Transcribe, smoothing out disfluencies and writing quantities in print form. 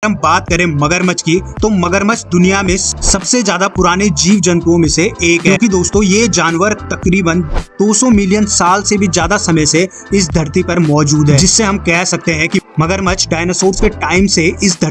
हम बात करें मगरमच्छ की, तो मगरमच्छ दुनिया में सबसे ज्यादा पुराने जीव जंतुओं में से एक है, क्योंकि दोस्तों ये जानवर तकरीबन 200 मिलियन साल से भी ज्यादा समय से इस धरती पर मौजूद है, जिससे हम कह सकते हैं कि मगरमच्छ डायनासोर के टाइम से इस धरती